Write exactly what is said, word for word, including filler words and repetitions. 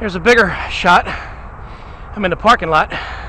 Here's a bigger shot. I'm in the parking lot